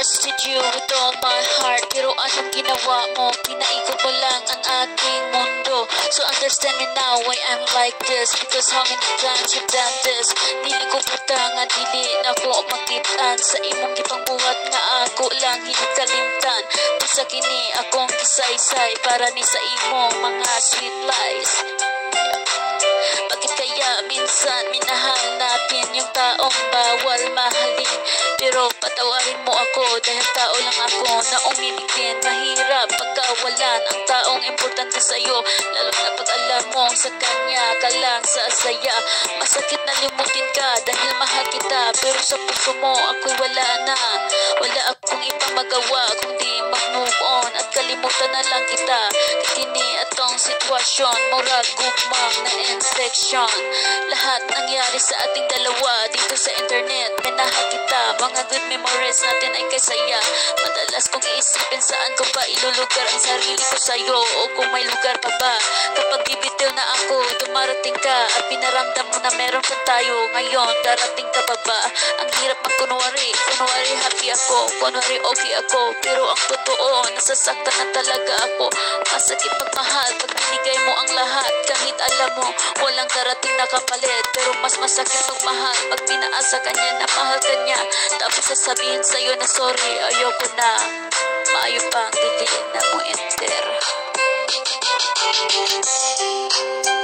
trusted you with all my heart, pero anong ginawa mo? Pinaikot mo lang ang aking mundo. So understand me now why I'm like this, because how many times you've done this. Dili ko butangan, dili na ko makitaan sa imong gipangbuhat nga ako lang hinikalimtan. Sa kini akong gisaysay para ni sa imo mga sweet lies. Bakit kaya minsan minahal natin yung taong bawal mahalin? Pero patawarin mo ako dahil tao lang ako na umibitin. Mahirap pagkawalan ang taong importante sa'yo, lalo na pag alam mo sa kanya ka lang sasaya. Masakit na limutin ka dahil mahal kita, pero sa puso mo ako'y wala na. Wala akong ibang magawa kundi mag-move on at kalimutan na lang kita. Kini atong sitwasyon, murag gugmang na infection. Lahat nangyari sa ating dalawa dito sa internet. Minahal kita, mga good memories natin ay kasaya. Madalas kong iisipin saan ko pa ilulugar ang sarili ko sa'yo, o kung may lugar pa ba. Kapag bibitiw na ako, dumarating ka at pinaramdam mo na meron pa tayo. Ngayon, darating ka pa ba? Ang hirap magkunwari, kunwari happy ako, kunwari okay ako, pero ang totoo, nasasaktan na talaga ako. Masakit pagmahal pag binigay mo ang lahat, kahit alam mo walang darating na kapalit. Pero mas masakit magmahal pag pinaasa ka niya na mahal ka niya, tapos sasabihin sa'yo na sorry, ayoko na. Maayo pang dili na mo enter.